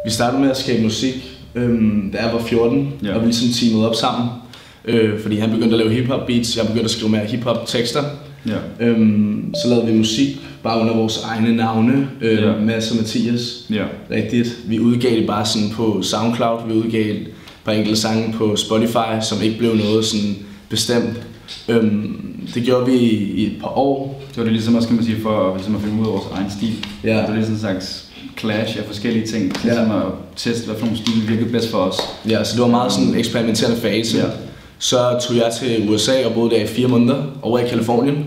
Vi startede med at skabe musik, da jeg var 14, og vi ligesom teamede op sammen. Fordi han begyndte at lave hiphop beats, jeg begyndte at skrive mere hiphop tekster. Så lavede vi musik bare under vores egne navne, Mads og Mathias. Rigtigt. Vi udgav det bare sådan på SoundCloud, vi udgav et par enkelte sange på Spotify, som ikke blev noget sådan bestemt. Det gjorde vi i et par år. Det var det ligesom også, kan man sige, for ligesom at finde ud af vores egen stil. Det var ligesom en slags clash af forskellige ting, ligesom at teste, hvad for nogle stil virkede bedst for os. Ja, så det var meget sådan en eksperimenterende fase. Så tog jeg til USA og boede der i 4 måneder over i Californien,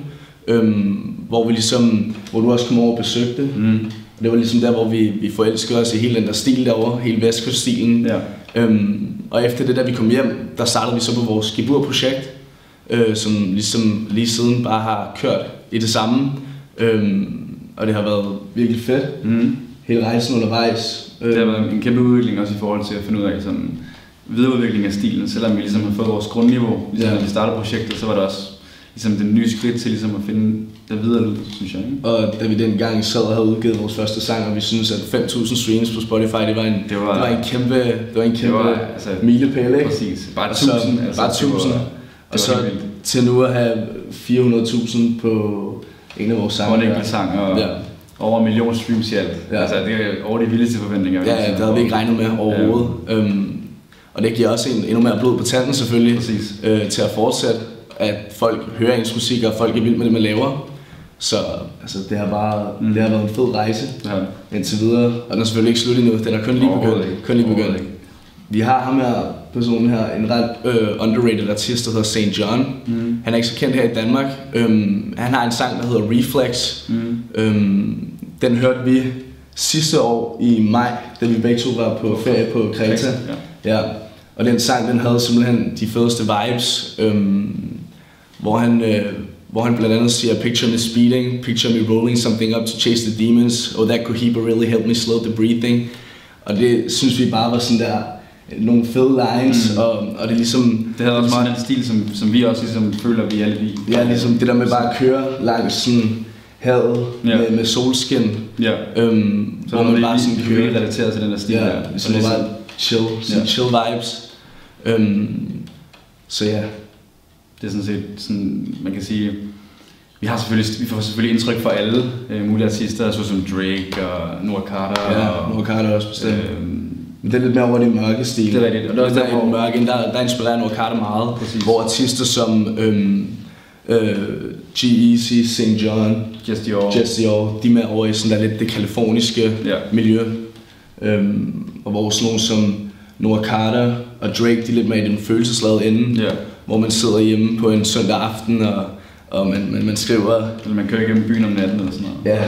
hvor du også kom over og besøgte. Det var ligesom der, hvor vi forelskede os i hele den der stil derovre, hele vestkyststilen. Og efter det, da vi kom hjem, der startede vi så på vores GEBUHR-projekt, som ligesom lige siden bare har kørt i det samme. Og det har været virkelig fedt. Hele rejsen undervejs. Det har været en kæmpe udvikling også i forhold til at finde ud af sådan videreudvikling af stilen, selvom vi ligesom har fået vores grundniveau. Ligesom når vi startede projektet, så var det også ligesom den nye skridt til ligesom at finde det videre lyd, synes jeg. Ikke? Og da vi dengang sad og havde udgivet vores første sang, og vi synes at 5.000 streams på Spotify, det var en kæmpe milepæl, ikke? Præcis. Bare 1000. Bare 1000. Og så til nu at have 400.000 på en af vores sange. På en enkelt sang og over 1 million streams i alt. Altså det er over de vildeste forventninger. Ja, det havde vi ikke regnet med overhovedet. Og det giver også endnu mere blod på tanden selvfølgelig, til at fortsætte, at folk hører ens musik, og folk er vildt med det, man laver. Så altså, det har været en fed rejse indtil videre, og den er selvfølgelig ikke slut endnu, den er kun lige begyndt. Vi har ham her, personen her, en ret underrated artist, der hedder St. John. Han er ikke så kendt her i Danmark. Han har en sang, der hedder Reflex. Den hørte vi sidste år i maj, da vi begge to var på ferie på Curated. Og den sang, den havde simpelthen de fedeste vibes, hvor han blandt andet siger, "Picture me speeding, picture me rolling something up to chase the demons. Oh, that cohiba really helped me slow the breathing." Og det synes vi bare var sådan der nogle fede lines, og det ligesom... Det havde også meget den stil, som vi også ligesom føler, vi alle lide. Ja, ligesom det der med bare at køre langs sådan havet med solskin. Så hvor man bare sådan kører relateret til den der stil der. Ligesom bare chill vibes. Så ja. Det er sådan set sådan, man kan sige, vi får selvfølgelig indtryk for alle mulige artister, såsom Drake og Noah Carter. Ja, Noah Carter også bestemt. Men det er lidt mere over det mørke stil. Det er rigtigt. Og det er også der mørke, der inspirerer Noah Carter meget. Præcis. Hvor artister som G.E.C., St. John, Just Dior, de er med over i sådan der lidt det kaliforniske miljø. Og hvor sådan nogle som Noah Carter og Drake, de er lidt mere i den følelsesladede ende, hvor man sidder hjemme på en søndag aften, og man skriver... Eller man kører igennem byen om natten eller sådan noget.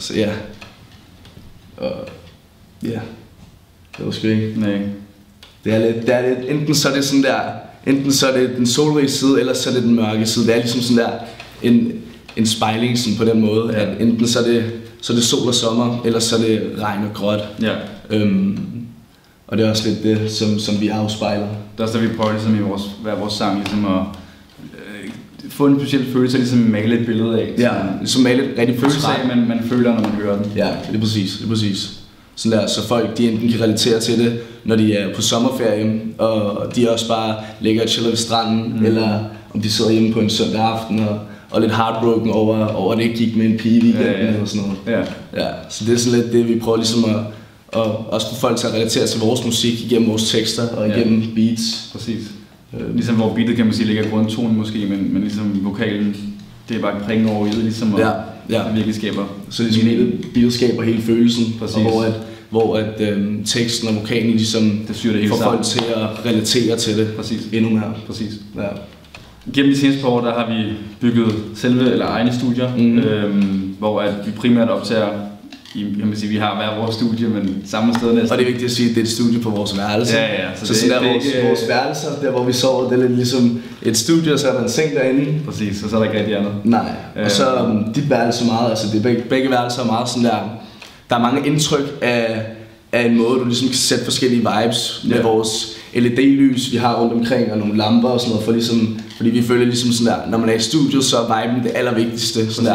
Det var sgu ikke. Nej. Det er lidt, enten så er det sådan der, enten så er det den solrige side, eller så er det den mørke side. Det er ligesom sådan der en spejling sådan på den måde, at enten så er det sol og sommer, eller så er det regn og gråt. Og det er også lidt det, som vi afspejler. Det er også der, vi prøver ligesom i hver vores sang ligesom at få en speciel følelse, ligesom male et billede af. Ligesom male et rigtig følelse af, man føler, når man hører den. Ja, det er præcis. Sådan der, så folk de enten kan relatere til det, når de er på sommerferie, og de også bare ligger og chiller ved stranden, eller om de sidder hjemme på en søndag aften og lidt heartbroken over det ikke gik med en pige i weekenden eller sådan noget. Så det er sådan lidt det, vi prøver ligesom at også få folk til at relatere til vores musik igennem vores tekster og igennem beats. Præcis. Ligesom hvor beatet, kan man sige, ligger grundtonen måske, men ligesom vokalen, det er bare prikken over i det, ligesom at virkelig skaber. Så ligesom hele beatet skaber hele følelsen, og hvor teksten og vokalen ligesom får folk til at relatere til det endnu mere. Præcis. Gennem de seneste par år, der har vi bygget egne studier, hvor at vi primært optager, kan man sige, vi har hver vores studie, men samme sted næsten. Og det er vigtigt at sige, at det er et studie på vores værelse. Så sådan der vores værelser, der hvor vi sover, det er lidt ligesom et studie, og så er der en seng derinde. Præcis, og så er der ikke rigtig andet. Nej, og så dit værelse meget, altså det er begge værelser er meget sådan der er mange indtryk af en måde, du ligesom kan sætte forskellige vibes med vores LED-lys, vi har rundt omkring, og nogle lamper og sådan noget, fordi vi føler ligesom sådan der, når man er i studiet, så er viben det allervigtigste. Sådan der,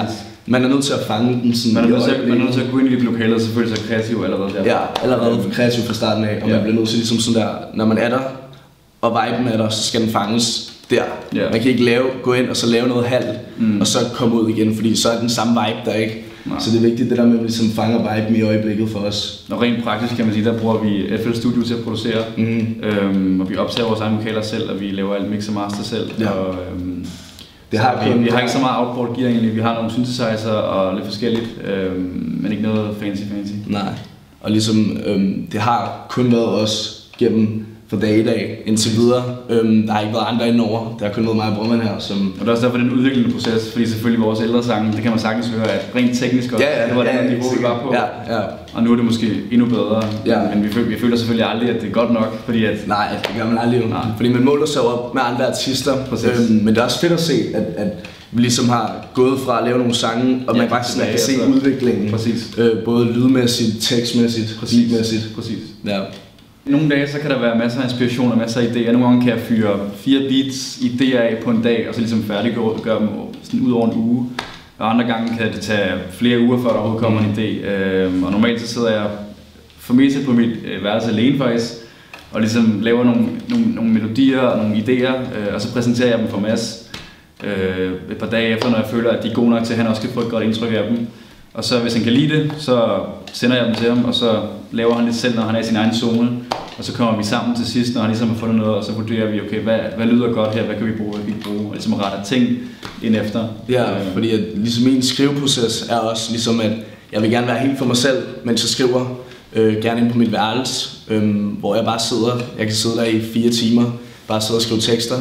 man er nødt til at fange den sådan. Man er nødt til at gå ind i det lokale og selvfølgelig så kreativ allerede der. Ja, allerede kreativ fra starten af, og man bliver nødt til ligesom sådan der, når man er der, og viben er der, så skal den fanges der. Man kan ikke gå ind og så lave noget halvt, og så komme ud igen, fordi så er den samme vibe der ikke. Nej. Så det er vigtigt det der med, at vi ligesom fanger viben i øjeblikket for os. Og rent praktisk kan man sige, der bruger vi FL Studio til at producere, og vi optager vores egne vokaler selv, og vi laver alt mix og master selv. Ja. Og, vi har ikke så meget outboard gear egentlig, vi har nogle synthesizer og lidt forskelligt, men ikke noget fancy. Nej, og ligesom det har kun været os gennem for dag i dag indtil videre. Der har ikke været andre indover. Der har kun været mig og Brumman her. Som... Og det er også derfor den udviklende proces, fordi selvfølgelig vores ældre sange, det kan man sagtens høre, at rent teknisk også, det var den niveau, vi var på. Ja. Og nu er det måske endnu bedre, men vi føler selvfølgelig aldrig, at det er godt nok, fordi at... Nej, det gør man aldrig. Fordi man måler sig op med andre artister, men det er også fedt at se, at vi ligesom har gået fra at lave nogle sange, og man faktisk kan se udviklingen. Præcis. Både lydmæssigt, tekstmæssigt, beatmæssigt. Præcis. Ja. Nogle dage så kan der være masser af inspiration og masser af idéer. Nogle gange kan jeg fyre 4 beats idéer af på en dag, og så ligesom færdiggøre dem sådan ud over en uge. Og andre gange kan det tage flere uger, før der overhovedet kommer en idé. Og normalt så sidder jeg for mest på mit værelse alene faktisk, og ligesom laver nogle melodier og nogle idéer, og så præsenterer jeg dem for Mads et par dage efter, når jeg føler, at de er gode nok til, at han også kan få et godt indtryk af dem. Og så hvis han kan lide det, så sender jeg dem til ham, og så laver han lidt selv, når han er i sin egen zone. Og så kommer vi sammen til sidst, når han ligesom har fundet noget, og så vurderer vi, okay, hvad lyder godt her, hvad kan vi bruge, hvad kan vi ikke bruge, og ligesom retter ting ind efter. Ja, fordi at, ligesom min skriveproces er også ligesom, at jeg vil gerne være helt for mig selv, mens jeg skriver. Gerne inde på mit værelse, hvor jeg bare sidder. Jeg kan sidde der i 4 timer, bare sidde og skrive tekster.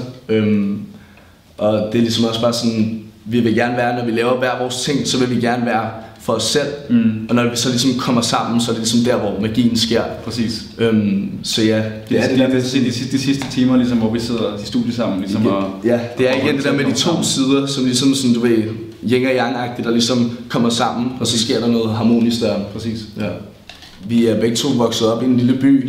Og det er ligesom også bare sådan, vi vil gerne være, når vi laver hver vores ting, så vil vi gerne være for os selv. Og når vi så ligesom kommer sammen, så er det ligesom der, hvor magien sker. Præcis. Så ja, det er de sidste timer, ligesom, hvor vi sidder i studiet sammen. Ligesom, ja, det er igen det der med de to sider, som ligesom sådan, du ved, yin og yang-agtigt, der ligesom kommer sammen, og så sker der noget harmonisk der. Præcis. Ja. Vi er begge to vokset op i en lille by,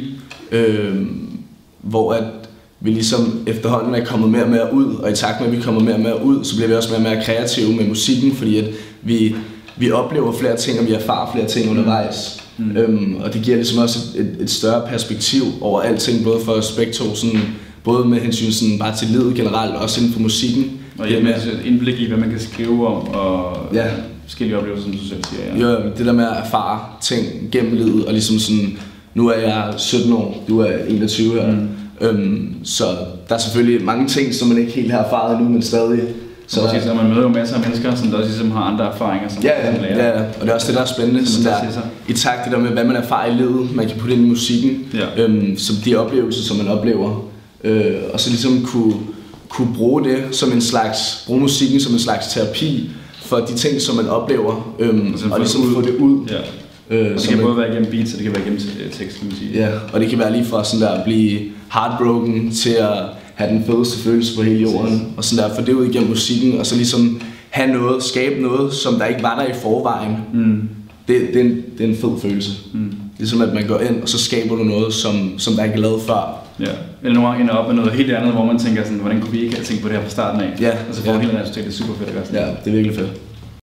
hvor at vi ligesom efterhånden er kommet mere og mere ud, og i takt med, at vi kommer mere og mere ud, så bliver vi også mere og mere kreative med musikken, fordi at vi oplever flere ting, og vi erfarer flere ting undervejs. Og det giver ligesom også et større perspektiv over alting, både for os begge to, sådan, både med hensyn sådan, bare til livet generelt, og også inden for musikken. Og et indblik i, hvad man kan skrive om, og forskellige oplevelser, som du selv siger. Ja, det der med at erfare ting gennem livet, og ligesom sådan, nu er jeg 17 år, du er 21 her. Så der er selvfølgelig mange ting, som man ikke helt har erfaret endnu, men stadig. Så præcis, og man møder jo masser af mennesker, som der også ligesom har andre erfaringer, som man lærer. Ja, og det er også det, der er spændende. Så der, i takt det der med, hvad man erfarer i livet, man kan putte ind i musikken, som de oplevelser, som man oplever. Og så ligesom kunne bruge det som en slags, bruge musikken som en slags terapi for de ting, som man oplever, og ligesom få det ud. Ja. Det kan både være igennem beats, og det kan være igennem tekst, kan man sige. Ja, og det kan være lige fra sådan der at blive heartbroken til at have den fedeste følelse på hele jorden, og sådan der, få det ud igennem musikken, og så ligesom have noget, skabe noget, som der ikke var der i forvejen. Det er en fed følelse. Ligesom at man går ind, og så skaber du noget, som der ikke er lavet før. Ja, eller nogle gange ender op med noget helt andet, hvor man tænker sådan, hvordan kunne vi ikke have tænkt på det her fra starten af? Ja. Og så får man helt andet, det er super fedt at gøre sådan. Ja, det er virkelig fedt.